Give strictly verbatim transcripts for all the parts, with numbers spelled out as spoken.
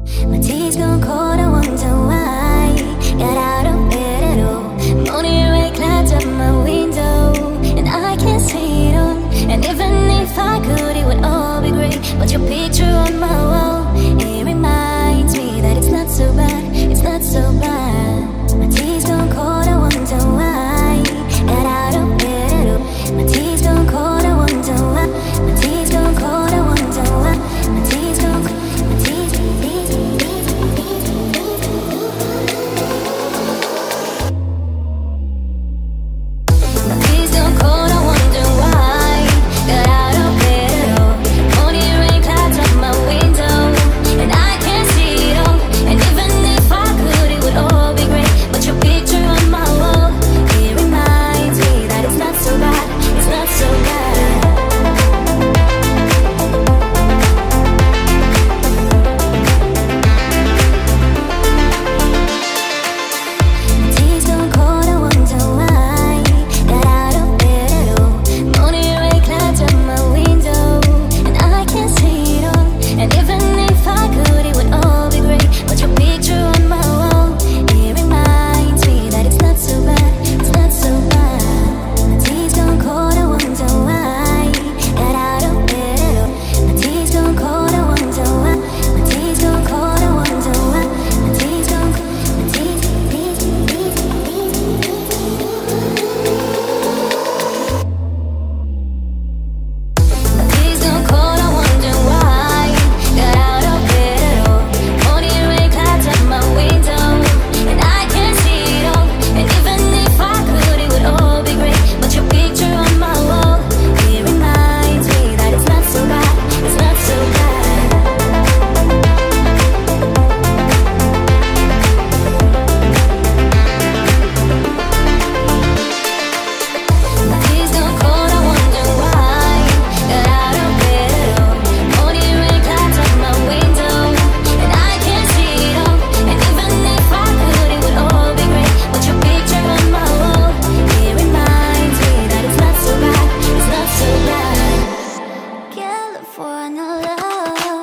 My tea's gone cold, I wonder why. Got out of bed at all. Morning rain clouds up my window, and I can't see it all. And even if I could, it would all be great. But your picture on my wall, it reminds me that it's not so bad, it's not so bad. My tea's gone cold, I wonder why. Got out of bed at all. My tea's gone cold, I wonder why. My tea's gone cold, I wonder why. My tea's gone cold, my tea's, tea's, tea's, tea's, my tea's gone cold, I wonder why. Got out of bed at all. Morning rain clouds up my window, and I can't see it all. And even if I could, it would all be great. But your picture on my wall, it reminds me that it's not so bad, it's not so bad. My tea's gone cold, I wonder why. Got out of bed at all. Morning rain clouds up my window, and I can't see it all. And even if I could, it would all be great. But your picture on my wall, it reminds me that it's not so bad, it's not so bad. My tea's gone cold, I wonder why. Got out of bed at all. My tea's gone cold, I wonder why. My tea's gone cold, I wonder why. My tea's gone cold, my tea's, tea's, tea's, tea's, my tea's gone cold, I wonder why. Got out of bed at all. Morning rain clouds up my window, and I can't see it all. And even if I could, it would all be great. But your picture on my wall, it reminds me that it's not so bad, it's not so bad. My tea's gone cold, I wonder why. Got out of bed at all. Morning rain clouds up my window, and I can't see it all. And even if I could, it would all be great. But your picture on my wall, it reminds me that it's not so bad, it's not so bad. California love.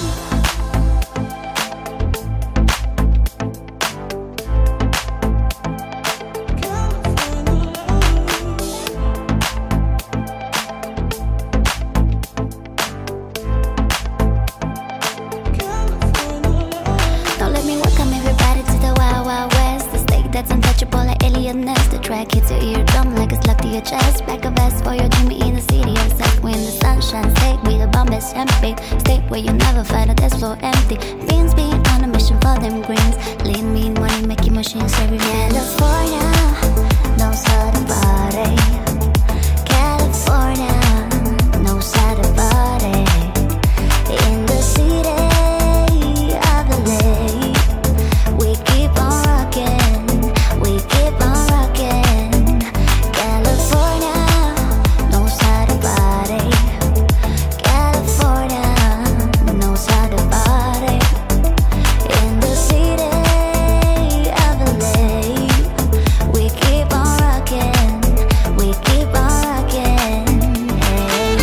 Don't let me welcome everybody to the Wild Wild West, the state that's untouchable like alien nest. The track hits your eardrum like a slug to your chest. Back a vest for your dreamy in the city of sex. When the sun shines, take me the bomb best champagne. State where you never find a dance floor empty. Beans being on a mission for them greens. Lean, mean money making machines every man. California knows how to party. California knows how to party. In the city of L A, we keep on rocking, we keep on rocking. California knows how to party. California knows how to party. In the city of L A, we keep on rocking, we keep on rocking. Hey.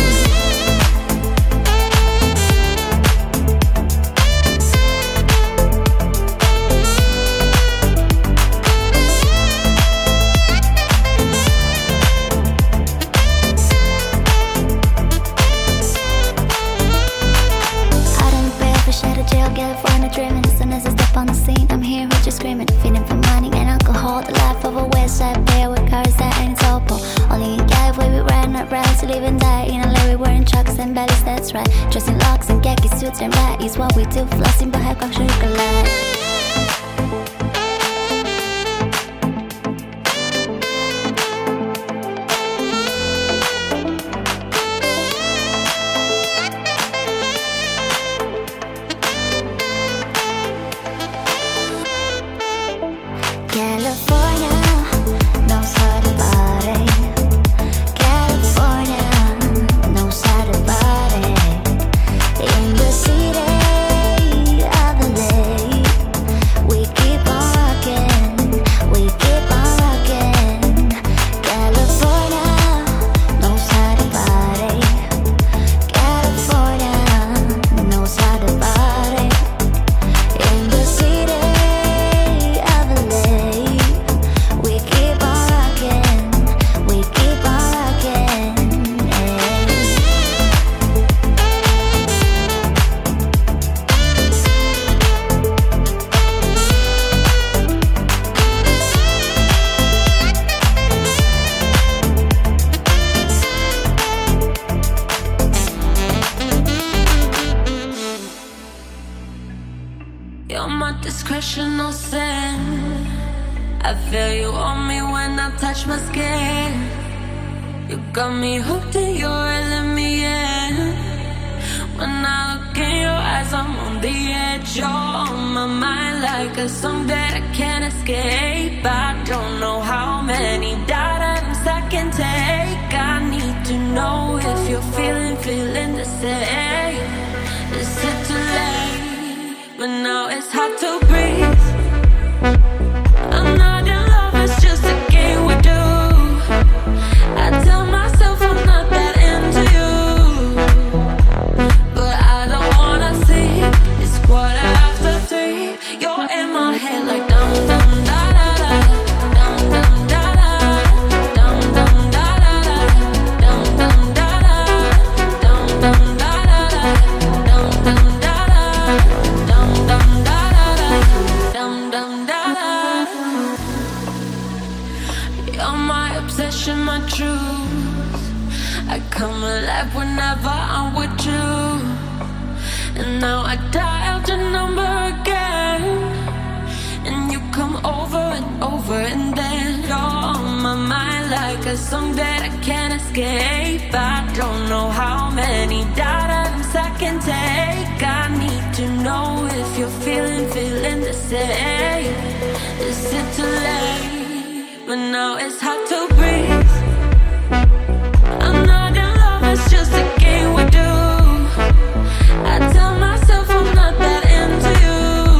Out on the bail, fresh out of jail, California dreaming. As soon as I step on the scene, I'm here with you screaming, feeling for money and alcohol. The life of a West Side player with cars that ain't topo. Only in California we riding around to live and die. In L A we wearing trucks and bellies, that's right. Dressing locks and khaki suits and right is what we do. Flossing but have got sugar light. California knows how to party. California knows how to party. In the city of L A, You're my discretional sin. I feel you on me when I touch my skin. You got me hooked and you're letting me in. When I look in your eyes, I'm on the edge. You're on my mind like a song that I can't escape. I don't know how many dimes I can take. I need to know if you're feeling, feeling the same. Is it too late? But now it's hard to breathe. I'm not in love, it's just a game we do. I tell myself I'm not that into you, but I don't wanna see. It's quarter after three. You're in my head like dum dum da da da, dum dum da da, dum dum da da da, dum dum da da, dum dum da da, dum dum da da, dum dum da da, dum dum da da. You're my obsession, my truth. I come alive whenever I'm with you. And now I dial the number again, and you come over and over, and then you're on my mind like a song that I can't escape. I don't know how many dimes I can take. I need to know if you're feeling, feeling the same. Is it too late? But now it's hard to breathe. I'm not in love, it's just a game we do. I tell myself I'm not that into you,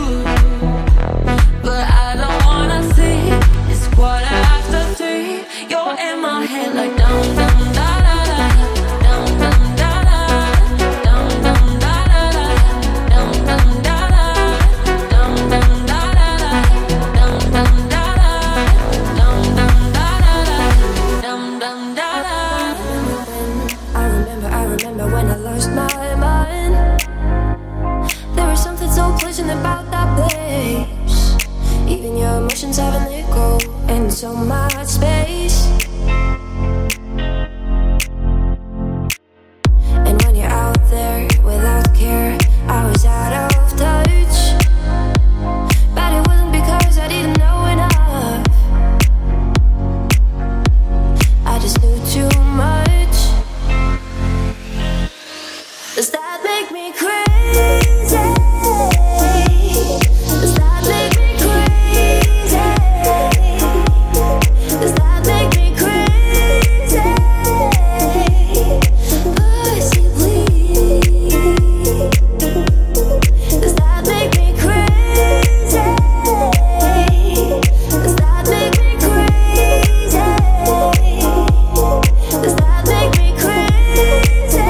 but I don't wanna see. It's quarter after three. You're in my head like dum dum da da da, dum dum da da, dum dum da da da, dum dum da da, dum dum da da, dum dum da da, dum dum da da, dum dum da da. I remember, I remember when I lost my mind. There was something so pleasant about that place. Even your emotions have an echo and so much space. And when you're out there without care, I was out of touch. But it wasn't because I didn't know enough. I just knew too much. Does that make me crazy? Does that make me crazy? Does that make me crazy? Possibly. Does that make me crazy? Does that make me crazy? Does that make me crazy?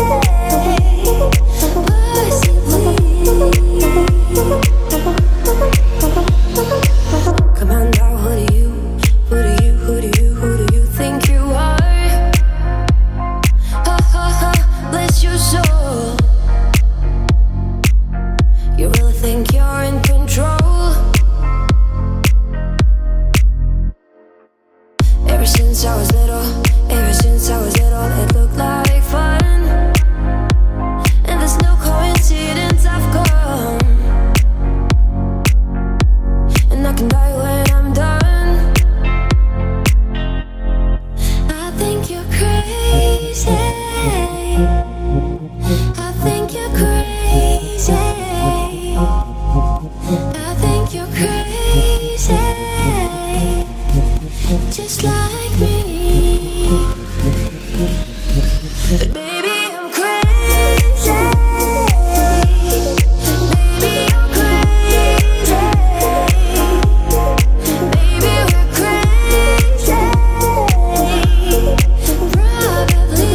Come on now, who do you, who do you, who do you, who do you think you are? Ha ha ha, bless your soul. You really think you're in control? Ever since I was little, ever since I was little, it looked like fun. And there's no coincidence I've come. And I can die when I'm done. I think you're crazy. I think you're crazy. I think you're crazy. Just like me. But baby, I'm crazy. Baby, I'm crazy. Baby, we're crazy. Probably.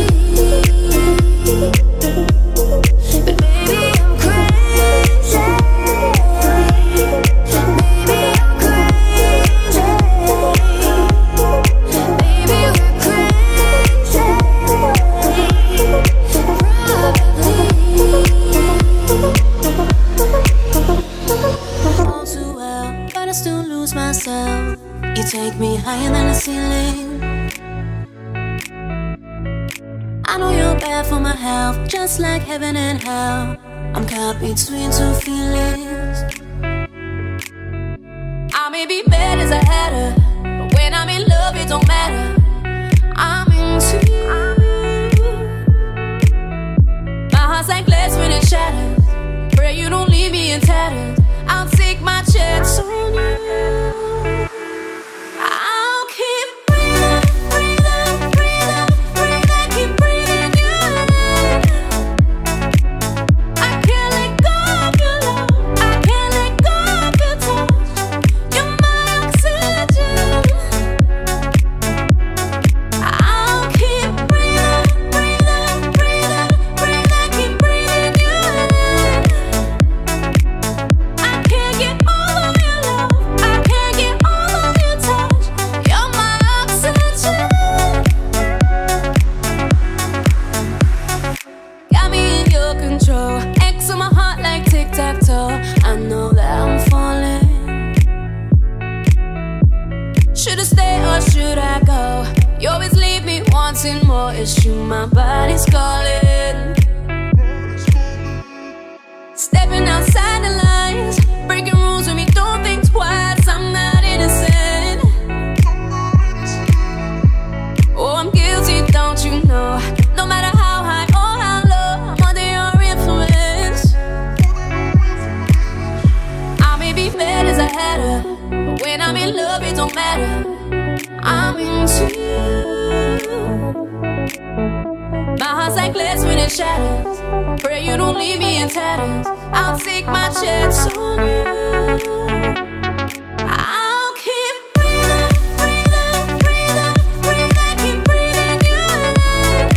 But baby, I'm crazy. Baby, I'm crazy. Baby, we're crazy. Probably. All too well, but I still lose myself. You take me higher than the ceiling. I know you're bad for my health, just like heaven and hell. I'm caught between two feelings. may be bad as a hatter, but when I'm in love, it don't matter. I'm into you. My heart's like glass when it shatters. Pray you don't leave me in tatters. I'll take my chance on you. I'll keep breathing, breathing, breathing, breathing, keep breathing you in. I can't let go of your love. I can't let go of your touch. You're my oxygen. I'll keep breathing, breathing, breathing, breathing, keep breathing you in. I can't get all of your love. I can't get all of your touch. You're my oxygen. Got me in your control. X on my heart like tic-tac-toe. I know that I'm falling. Should I stay or should I go? You always leave me wanting more. It's true, my body's calling. Stepping outside the lines, breaking rules with me, don't think twice. I'm not innocent. Oh, I'm guilty, don't you know? No matter how high or how low, I'm under your influence. I may be mad as a hatter, but when I'm in love, it don't matter. I'm into you. My heart's like glass when it shatters. Pray you don't leave me in tatters. I'll take my chance on you. I'll keep breathing, breathing, breathing, breathing, keep breathing you in.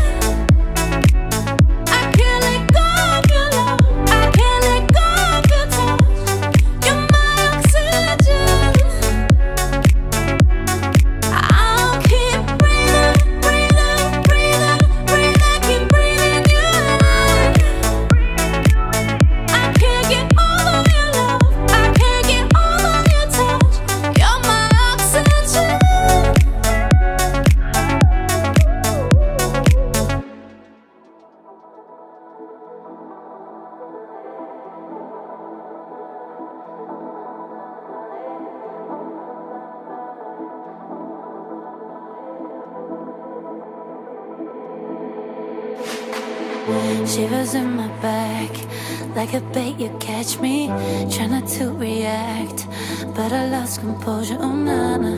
I can't let go of your love. I can't let go of your touch. You're my oxygen. I'll keep breathing, breathing, breathing, breathing, keep breathing you in. I can't get all of your love. I can't get all of your touch. You're my oxygen. Shivers in my back, like a bait you catch me, trying not to react, but I lost composure, oh na na.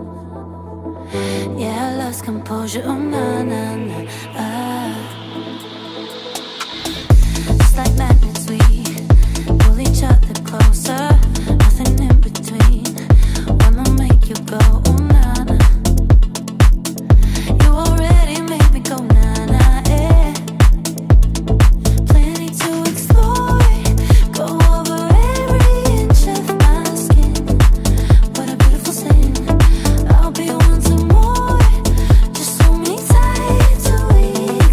Yeah, I lost composure, oh na na na. Ah. Just like magnets we pull each other closer, nothing in between. Wanna make you go, oh na na. You already made me go na na. I'll be wanting more. Just hold me tight till we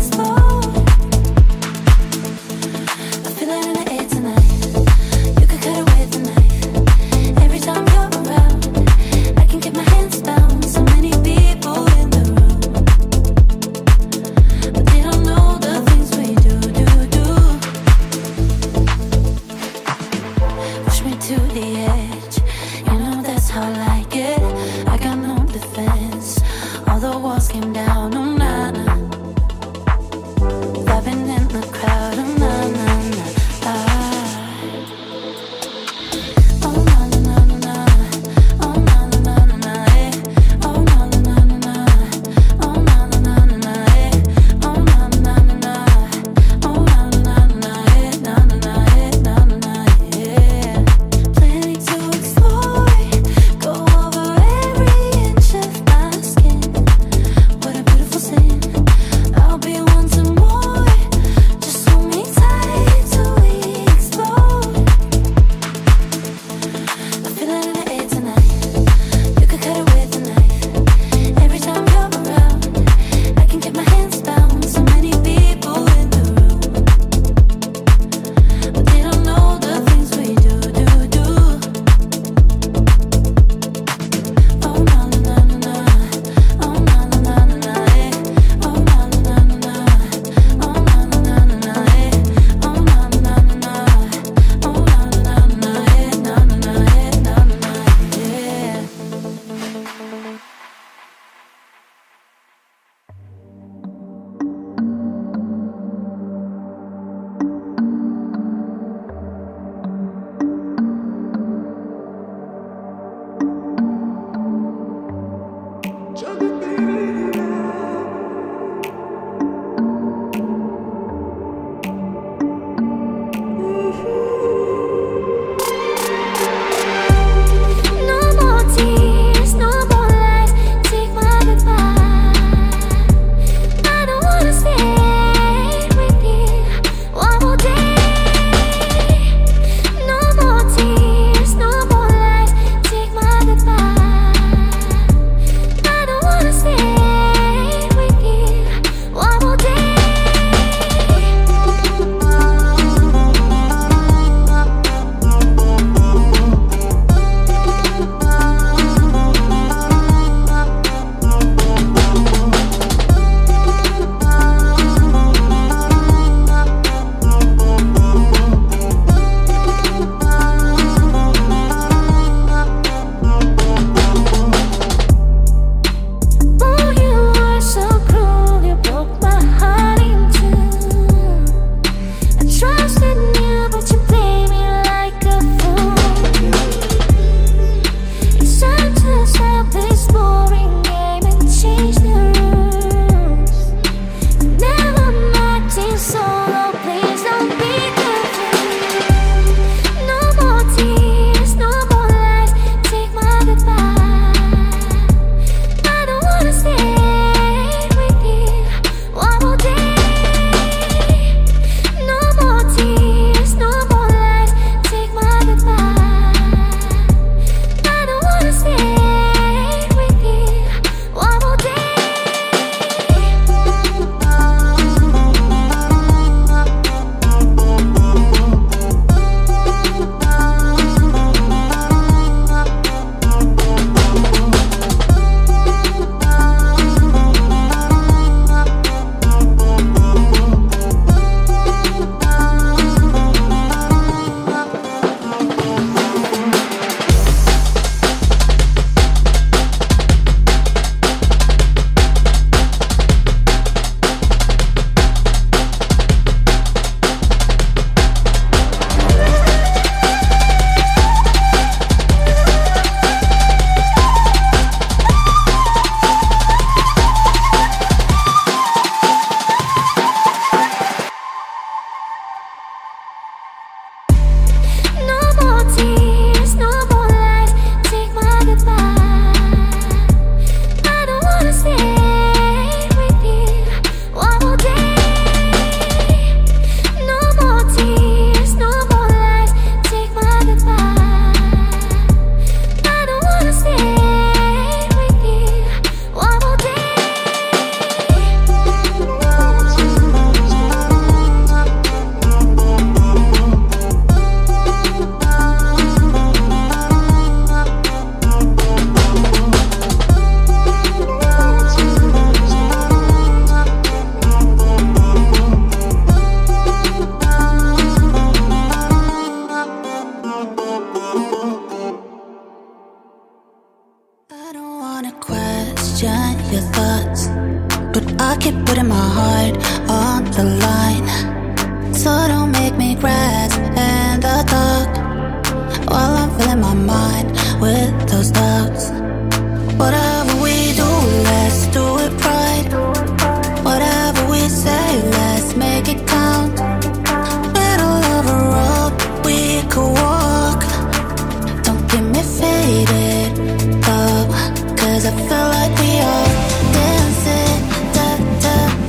keep putting my heart on the line. So don't make me grasp in the dark while I'm filling my mind with those doubts. Whatever we do, let's do it right. Whatever we say, let's make it count. Middle of a road we could walk. Don't get me faded up, cause I feel like we are dancing, da, da.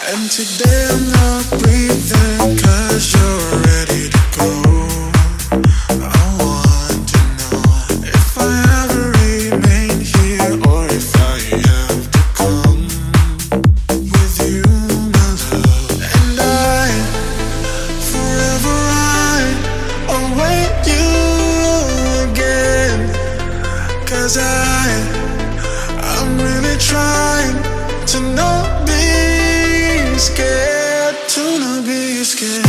And today I'm not breathing, cause you're ready to go. I want to know if I ever remain here, or if I have to come with you, my love. And I, forever I await you again. Cause I, I'm really trying to not be scared, to not be scared.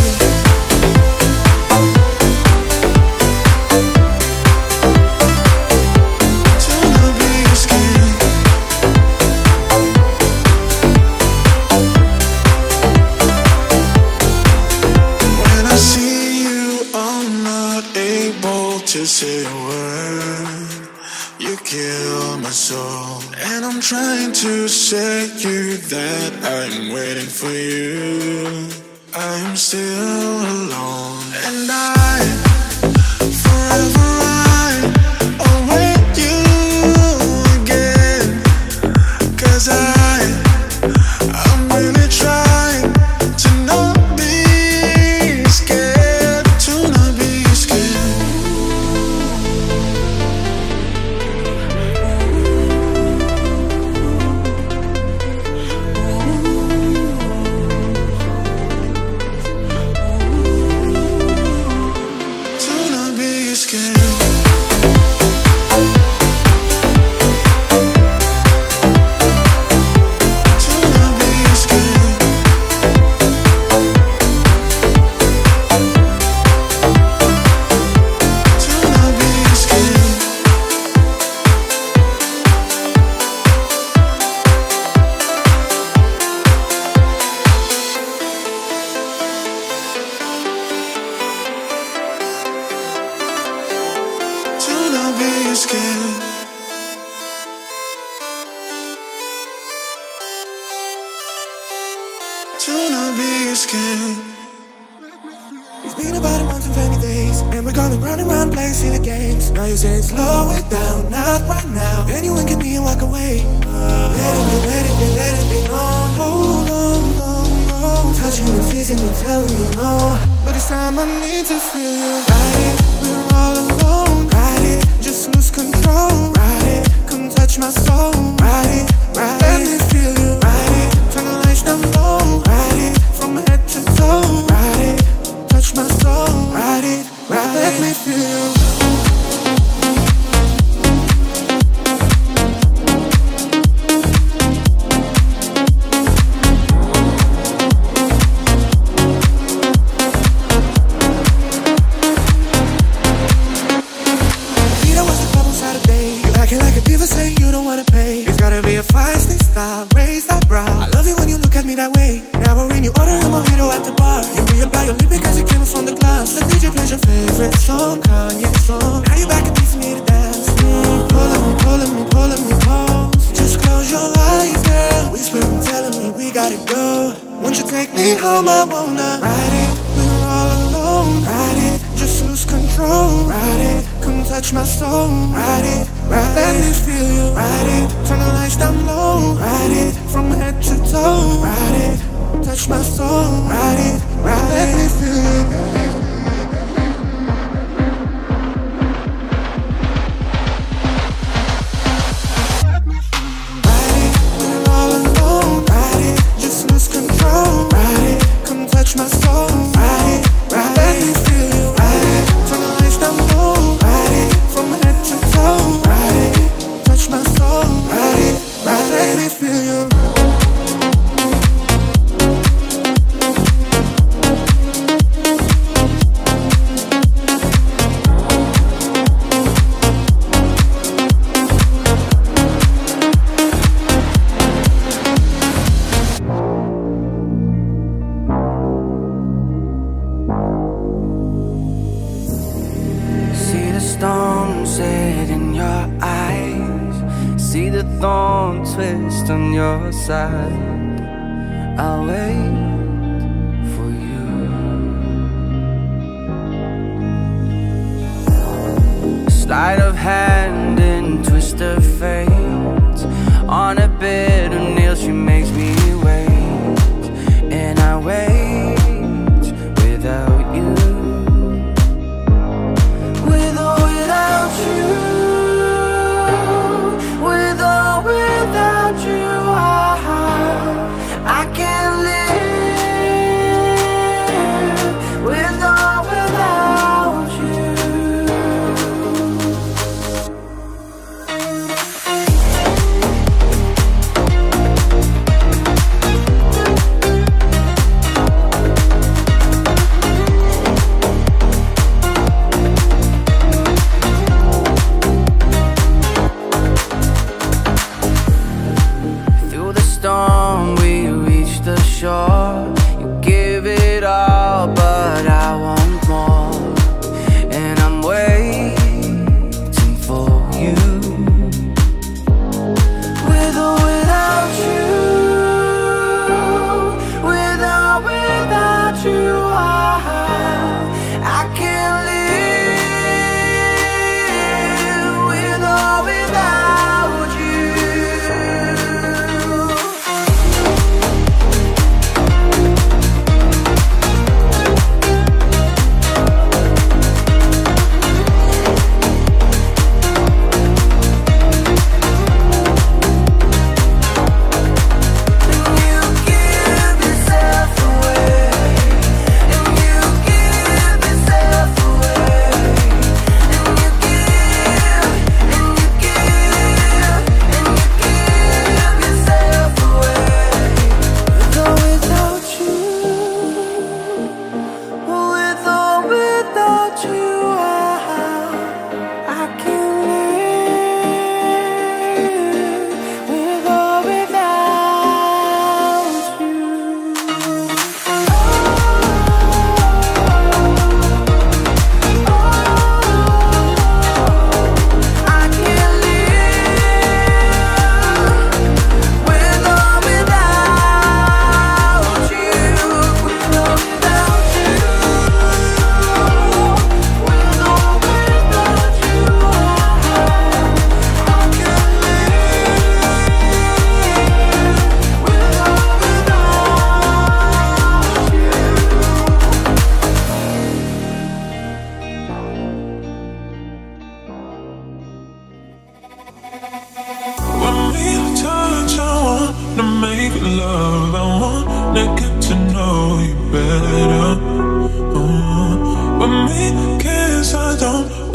To say a word, you kill my soul. And I'm trying to say you that I'm waiting for you. I'm still alone. And I, forever I await you again. Cause I, I'm really trying to not be scared, to not be scared. It's been about a month and twenty days, and we're going round and round playing silly games. Now you say slow it down, not right now. Anyone can be and walk away. Let it be, let it be, let it be known. Hold on, on, on. Touching and kissing and telling you no. But this time I need to feel you. Ride it, we're all alone. Ride it, just lose control. Ride it, come touch my soul. Ride it, ride it, let me feel you. Ride it, turn the lights down low. Ride it, from head to toe. Ride it, touch my soul. Ride it, ride it, let me feel you. Home, I wanna ride it, we're all alone. Ride it, just lose control. Ride it, come touch my soul. Ride it, ride it, let me feel you. Ride it, turn the lights down low. Ride it, from head to toe. Ride it, touch my soul. Ride it, ride it, let me feel you. Touch my soul, ride it, ride it, let me feel you, ride it, turn the lights down low, ride it, from head to toe, ride it, touch my soul, ride it, ride it, let me feel you. Twist on your side, I'll wait for you. Sleight of hand and twist of fate. On a bed of nails she makes me wait.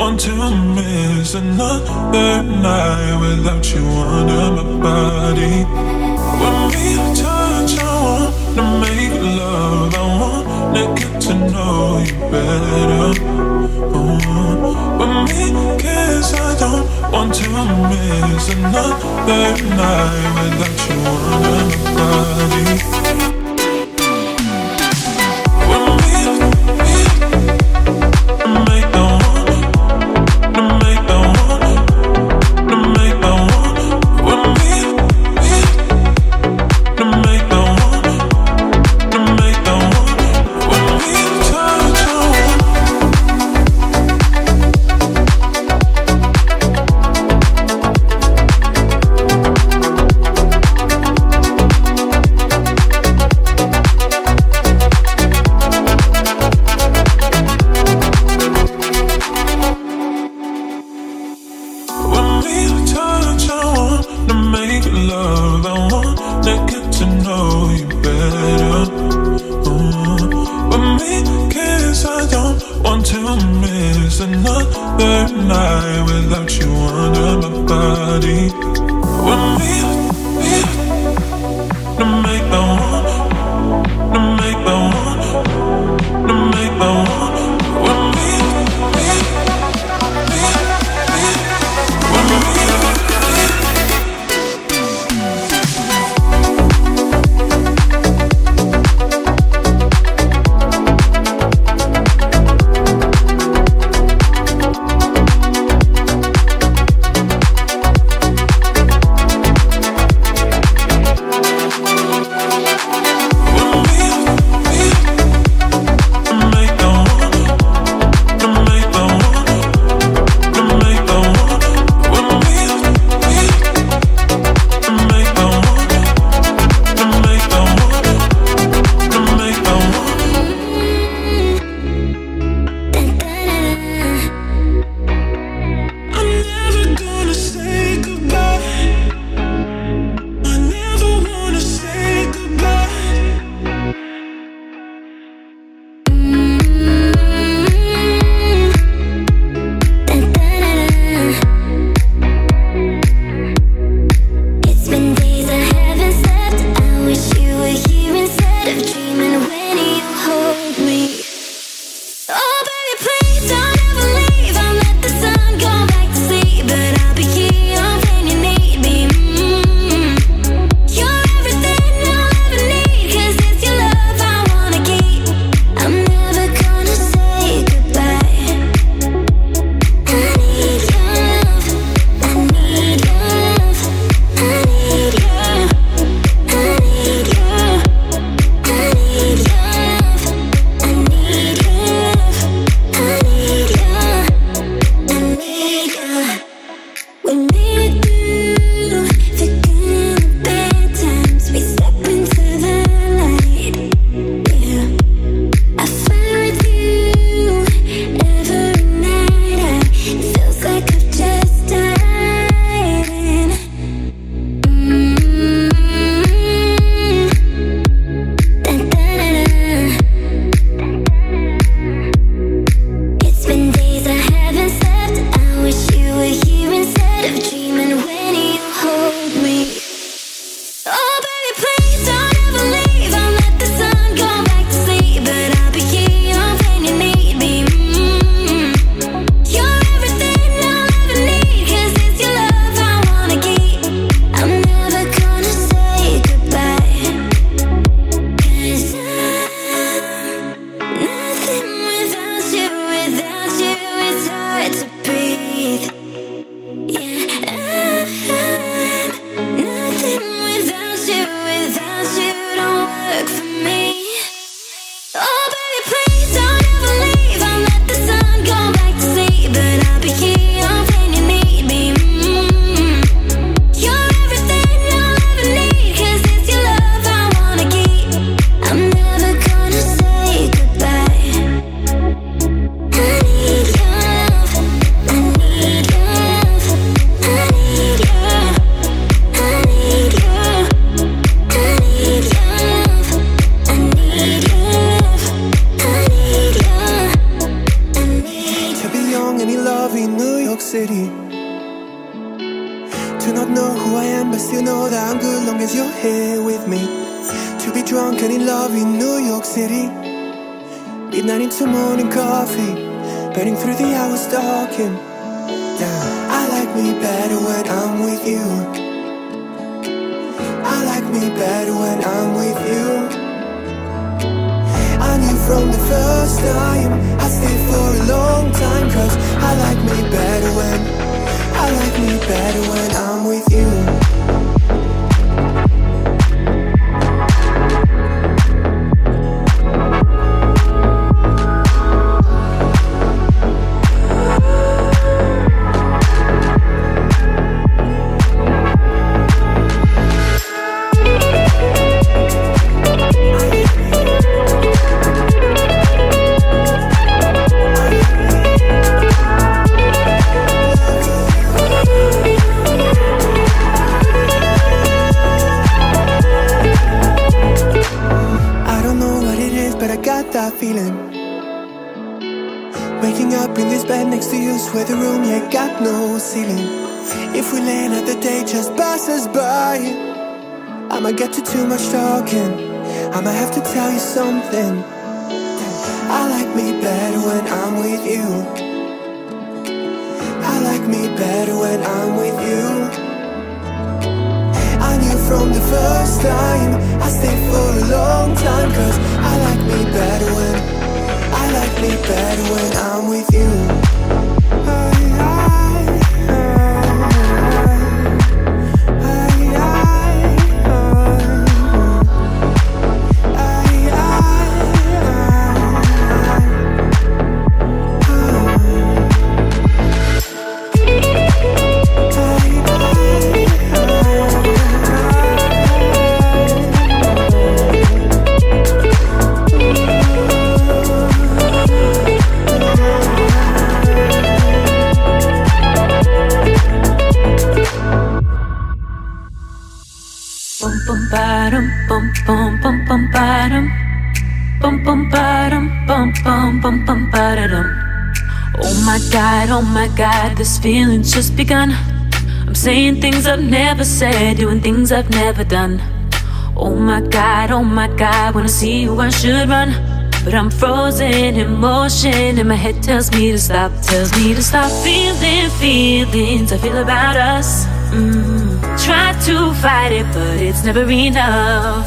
want to miss another night without you under my body. When we touch, I wanna make love, I wanna get to know you better. Oh, when we kiss, I don't want to miss another night without you under my body. When we, we make the I need you. City. To not know who I am, but still know that I'm good long as you're here with me. To be drunk and in love in New York City. Midnight into morning coffee, burning through the hours talking. Yeah, I like me better when I'm with you. I like me better when I'm with you. I knew from the first time I'd stay for a long time, cause I like me better when I like me better when I'm with you. Feeling waking up in this bed next to you, swear the room, yeah, got no ceiling. If we lay out the day just passes by, I might get to too much talking, I might have to tell you something. I like me better when I'm with you. I like me better when I'm with you. I knew from the first time I stayed for a long time, cause I like me better when I like me better when I'm with you. Oh my God, oh my God, this feeling's just begun. I'm saying things I've never said, doing things I've never done. Oh my God, oh my God, when I see you I should run, but I'm frozen in motion and my head tells me to stop, tells me to stop feeling feelings I feel about us. mm. Try to fight it, but it's never enough.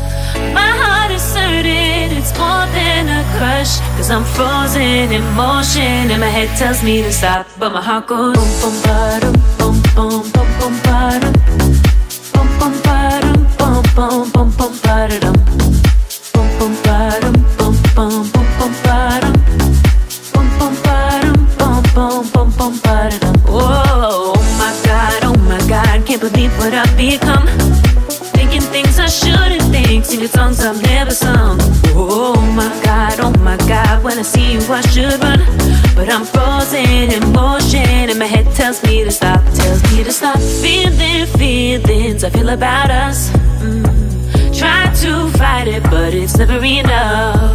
My heart is certain it's more than a crush, cause I'm frozen in motion and my head tells me to stop, but my heart goes boom boom ba-dum, boom boom boom boom ba-dum, boom boom ba-dum, boom boom boom boom ba-dum, boom boom ba-dum, boom boom boom boom ba-dum, boom boom ba-dum, boom boom boom boom ba-dum. Oh my God, oh my God, can't believe what I've become. Thinking things I shouldn't think, singing songs I've never sung. Oh my God, oh my God, when I see you I should run, but I'm frozen in motion and my head tells me to stop, tells me to stop feeling feelings I feel about us. mm. Try to fight it, but it's never enough.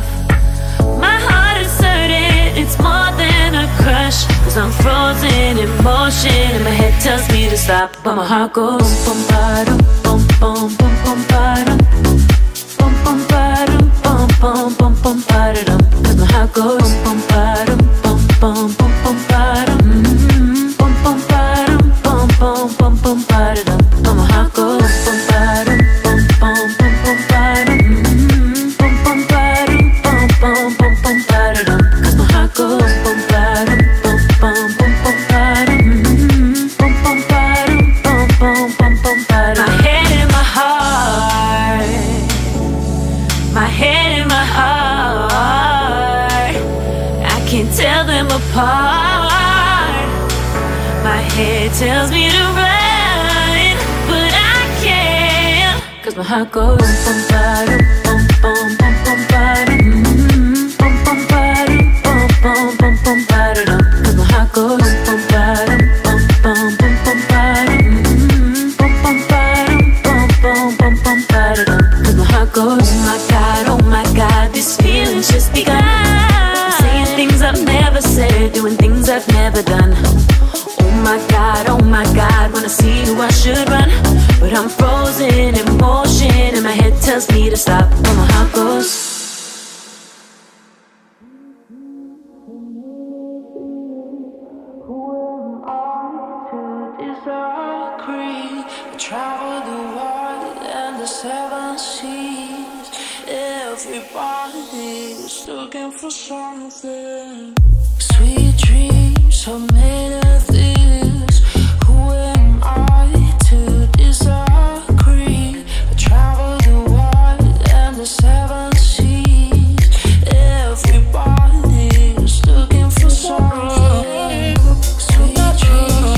My heart is certain it's more than a crush, cause I'm frozen in motion and my head tells me to stop, but my heart goes boom boom ba-dum, boom boom boom boom ba-dum, boom boom ba-dum, boom boom boom boom ba-dum, cause my heart goes boom ba-dum, boom boom boom boom ba-dum, boom boom ba-dum, boom boom boom boom ba-dum, but my heart goes boom ba-dum, boom boom boom boom ba-dum, boom boom ba-dum, boom boom boom boom ba-dum, cause my heart goes boom ba-dum, boom boom boom boom ba-dum, boom boom ba-dum, boom boom boom boom ba-dum. My head and my heart, my head and my heart, I can't tell them apart. My head tells me to run, but I can't, cause my heart goes boom ba-dum, boom boom boom boom ba-dum, boom boom ba-dum, boom boom boom boom ba-dum, cause my heart goes boom ba-dum, boom boom boom boom ba-dum, boom boom ba-dum, boom boom boom boom ba-dum, cause my heart goes. Oh my God, oh my God, this feeling's just begun. I'm saying things I've never said, doing things I've never done. Oh wanna see who I should run, but I'm frozen in motion, and my head tells me to stop. When my heart goes. Travel the world and the seven seas. Everybody's looking for something. Sweet dreams are made of this. Who am I to disagree? I travel the world and the seven seas. Everybody's looking for something. Sweet dreams.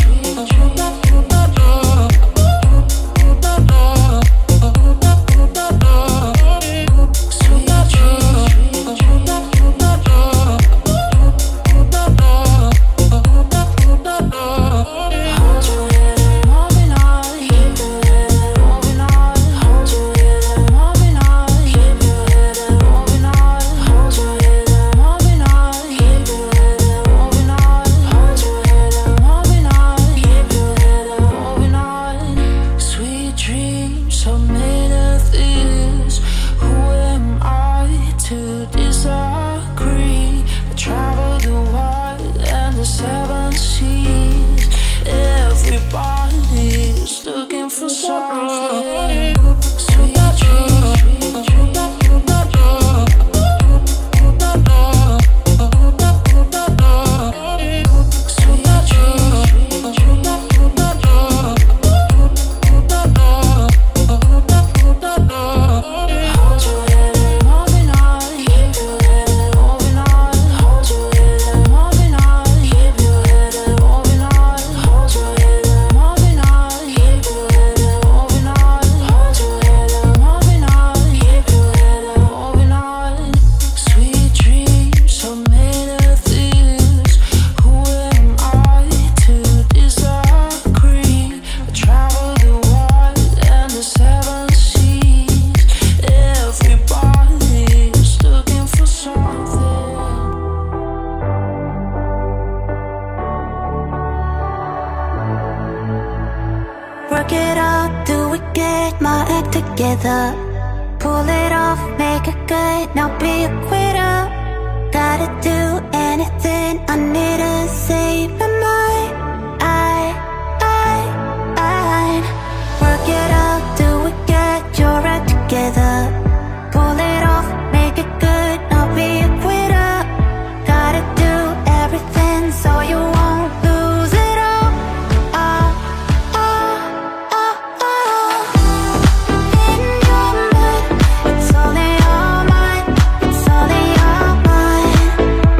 Work it out, do it, get my act together. Pull it off, make it good, now be a quitter. Gotta do anything I need to save my mind. I, I, I work it out, do it, get your act together. Pull it off, make it good, now be a quitter. Gotta do everything so you won't lose it all. Oh, oh, oh, oh. In your mind, it's all in your mind. It's all in your mind.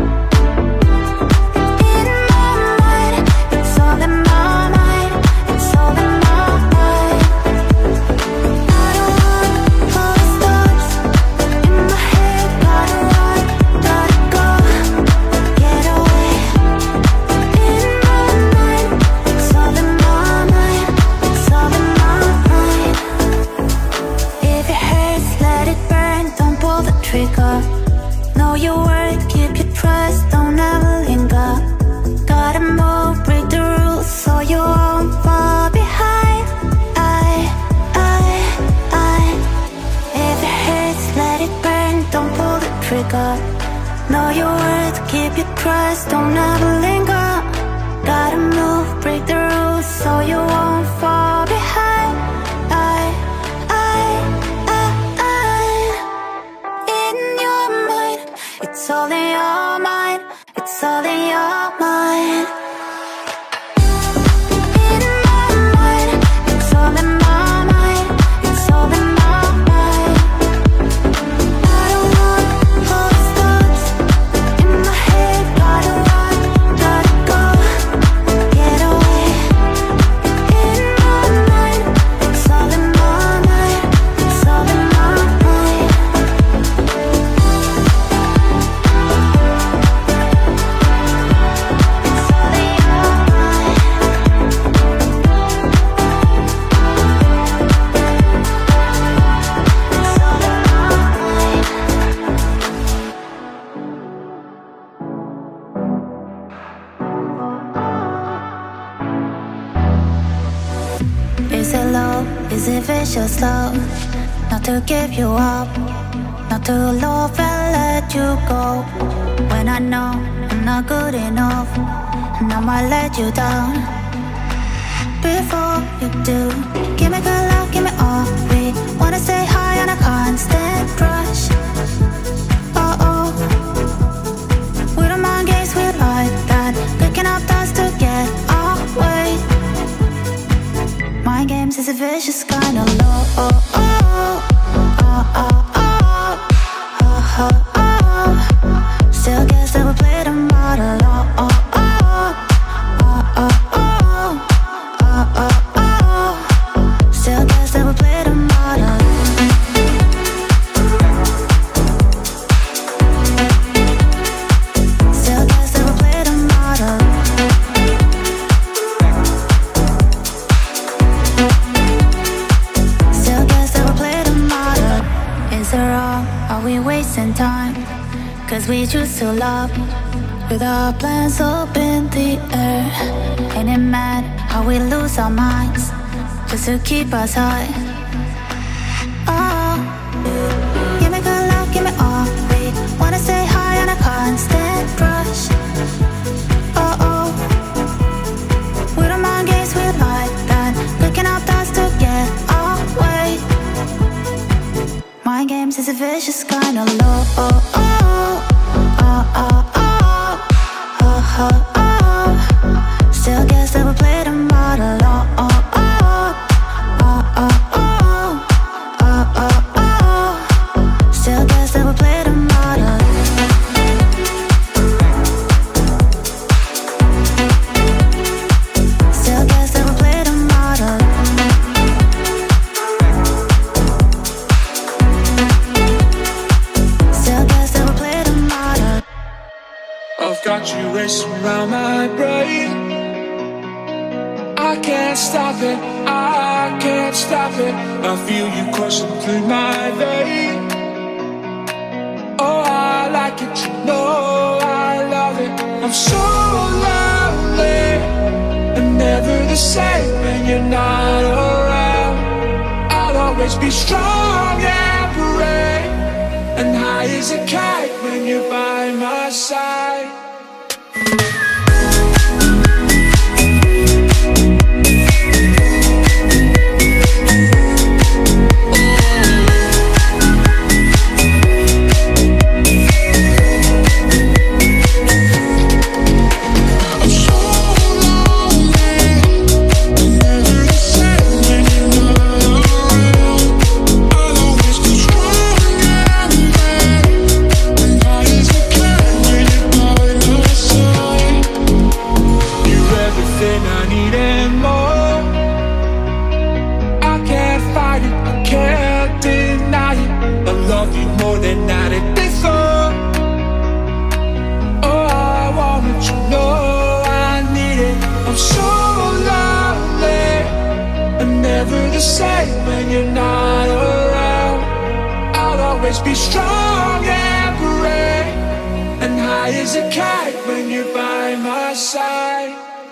In my mind, it's all in my mind. It's all in my mind. I don't want all the thoughts in my head. Gotta run, gotta go, get away. In my mind, it's all in my mind. It's all in my mind. If it hurts, let it burn. Don't pull the trigger. Know your word, keep your trust. Don't ever linger. Gotta move, break the rules so you won't fall behind. I, I, I. If it hurts, let it burn. Don't pull the trigger. Know your words, keep your trust. Don't ever linger. Gotta move, break the rules so you won't fall behind. I, I, I, I. In your mind, it's all in your mind. It's all in your mind. In my mind, it's all in my mind. It's all in my mind. I don't want all these thoughts in my head. Gotta run, gotta go, get away. In my mind, it's all in my mind. It's all in my mind. It's all in is a vicious love. Not to give you up, not to love and let you go. When I know I'm not good enough, and I might let you down. Before you do, give me good love, give me all. We wanna stay high on a constant rush. Oh oh, we don't mind games, we like that. Picking up dust to get away. Mind games is a vicious kind of love. Oh oh, oh oh, oh, oh, oh, oh. Still guess that we play the model. Oh oh, oh, oh, oh, oh, oh, oh, oh. Still guess that we play the model. Still guess that we play the model. Still guess that we play the model. Is it wrong? Are we wasting time? Cause we choose to love with our plans up in the air. Ain't it mad how we lose our minds just to keep us high? Oh, give me good love, give me all. We wanna stay high on a constant rush. Oh oh, we don't mind games, we like that. Picking up dust to get away. Mind games is a vicious kind of love. Oh oh, oh oh, oh, oh, oh, oh. Still guess that we play the model. Oh oh, oh, oh, oh, oh, oh, oh, oh. Still guess that we play the model. Still guess that we play the model. Still guess that we play the model. I've got you racing around my brain. I can't stop it, I can't stop it. I feel you coursing through my vein. Oh, I like it, you know I love it. I'm so lonely and never the same when you're not around. I'll always be strong and brave and high as a kite when you're by my side. Be strong and brave and high as a kite when you're by my side.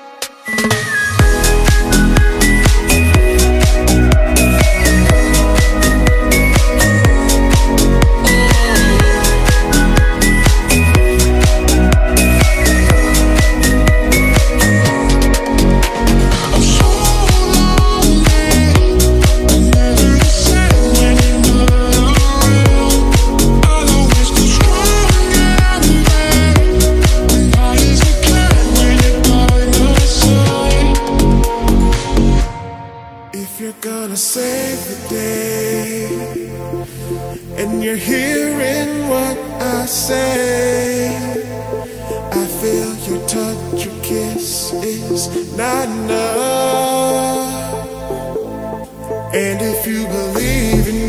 Save the day, and you're hearing what I say. I feel your touch, your kiss is not enough. And if you believe in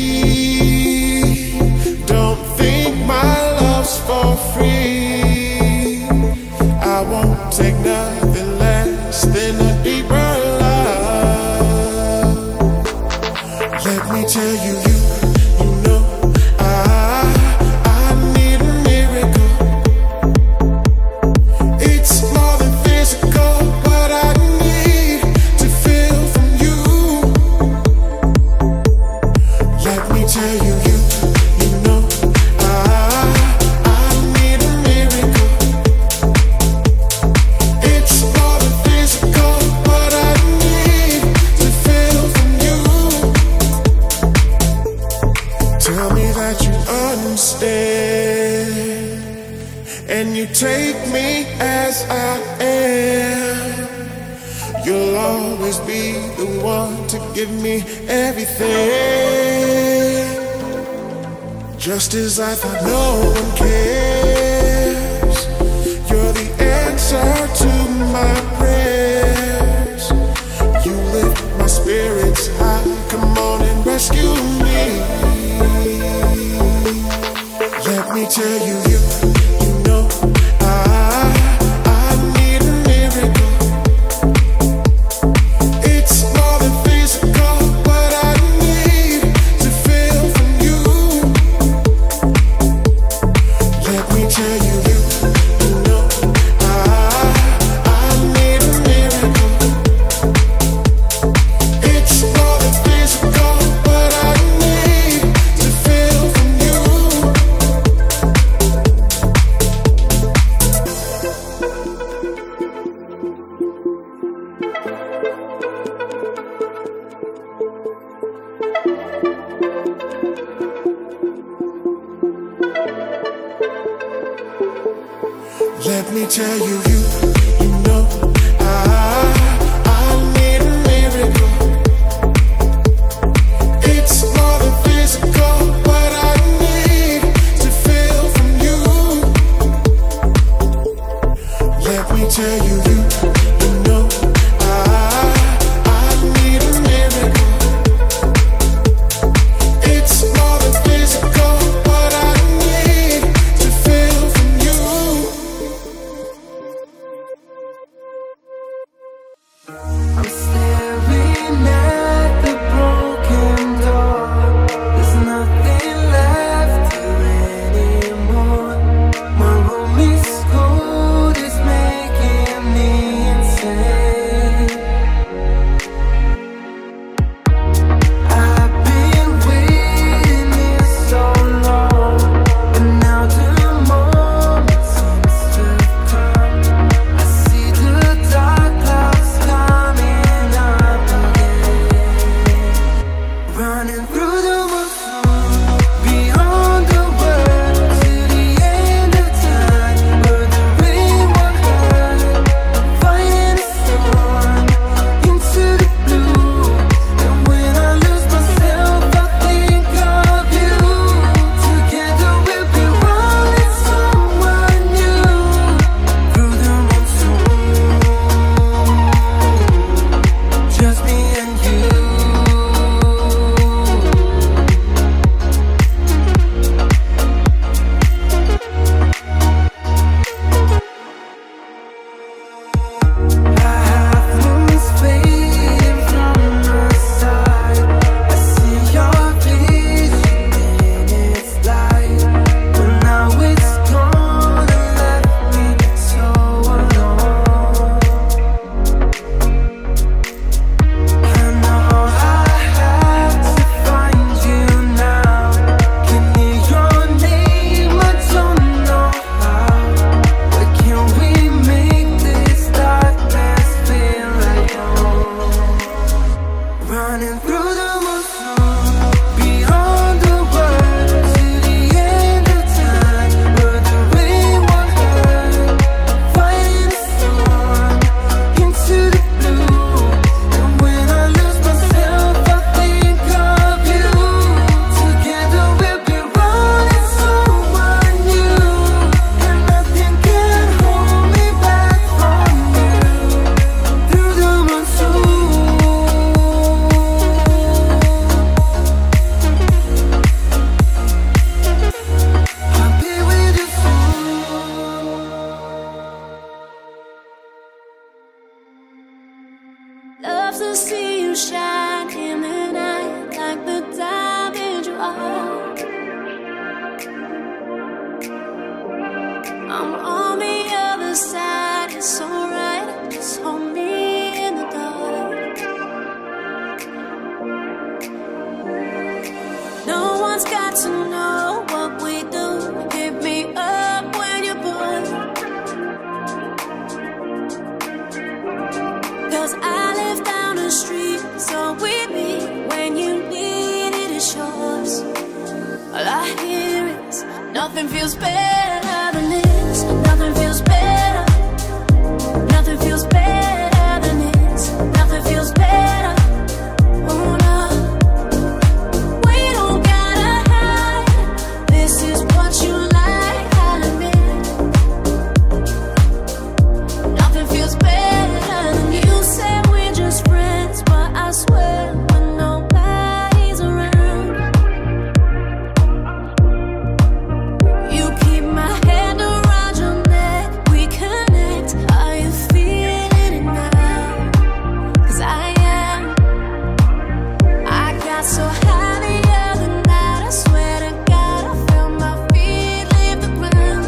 me, don't think my love's for free. I won't take nothing less than a deeper love. Let me tell you, you, you know, I, I need a miracle. It's more than physical, but I need to feel from you. and you take me as I am. You'll always be the one to give me everything. Just as I thought no one cares, you're the answer to my prayers. You lift my spirits high, come on and rescue me. Let me tell you, you, you know I, I need a miracle. It's more than physical, what I need to feel from you. Let me tell you, you, you know I, I need a miracle. It's more than physical, what I need to feel from you. Let me tell you, you, you know I, I need a miracle. It's more than physical, what I need to feel from you. Let me tell you, you, you know I, I need a miracle. It's more than physical, what I need to feel from you. I'm staring at the broken door. There's nothing left here anymore. My room is cold, it's making me insane. I've been waiting here so long, but now the moment seems to come. I see the dark clouds coming up again, running through the monsoon, beyond the world, to the end of time, where the rain won't hurt. Fighting the storm into the blue, and when I lose myself, I think of you. Together we'll be running somewhere new, through the monsoon, just me and you. I have moons fading from the side. I see your vision in its light, but now it's gone and left me so alone. I know I have to find you now. Can hear your name, I don't know how. But can we make this darkness feel like home? Running through the monsoon, beyond the world, to the end of time, where the rain won't hurt. Fighting the storm into the blue, and when I lose myself, I think of you. Together we'll be running somewhere new, and nothing can hold me back from you. Through the monsoon, I'll be with you soon. Love to see you shine in the night like the diamond you are. I'm on the other side, it's alright. Just hold me in the dark. No one's got to know what we do. Hit me up when you're bored. 'Cause I live down the street, so we meet when you need it, it's yours. All I hear is nothing feels better than this. Nothing feels better. Nothing feels better than this. Nothing feels better. Oh no. We don't gotta hide. This is what you like, I'll admit. Nothing feels better than you. Say we're just friends, but I swear when nobody's around, you keep my hand around your neck. We connect. Are you feeling it now? 'Cause I am. I got so high the other night, I swear to God, I felt my feet leave the ground.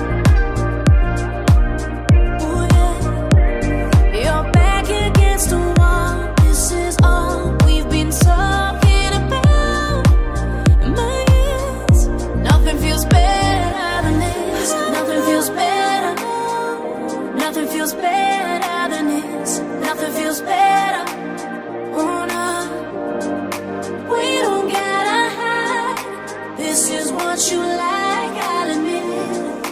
Ooh yeah. You're back against the wall. This is all we've been talking about in my ears. Nothing feels better than this. Nothing feels better. Nothing feels better than this. Nothing feels better. Oh no. We don't gotta hide. This is what you like, I'll admit.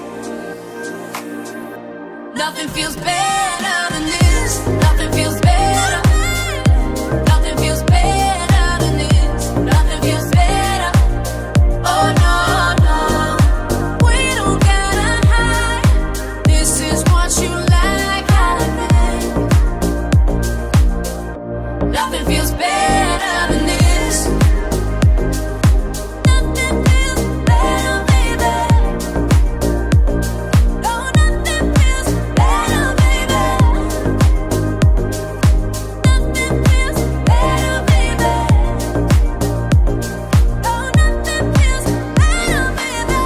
Nothing feels better than this. Nothing feels better. Nothing feels better than this. Nothing feels better. Oh no, no. We don't gotta hide. This is what you like, I'll admit. Nothing feels better than this. Nothing feels better, baby. No, nothing feels better, baby. Nothing feels better, baby. No, nothing feels better, baby.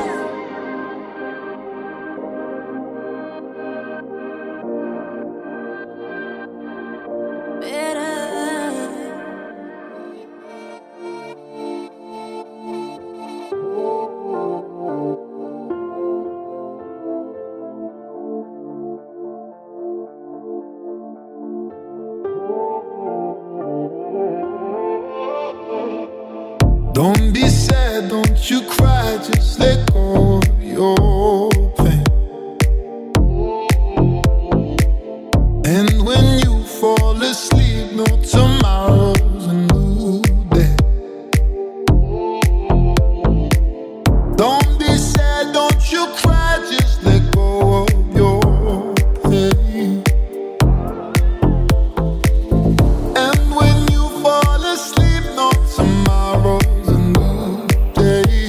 Better. Don't be sad, don't you cry, just let go of your pain. And when you fall asleep, no tomorrow's a new day. Don't be sad, don't you cry, just let go of your pain. And when you fall asleep, no tomorrow's a new day.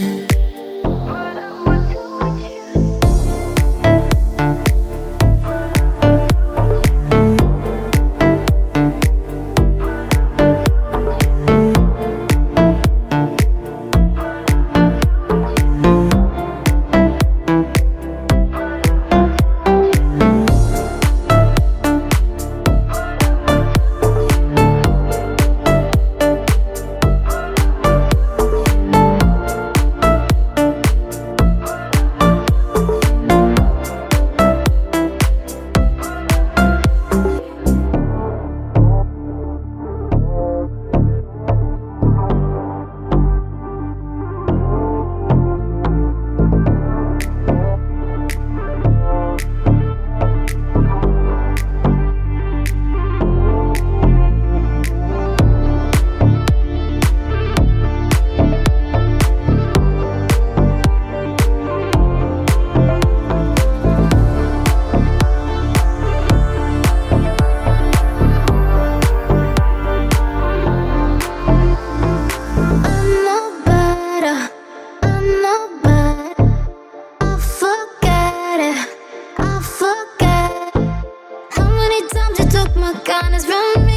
Kindness from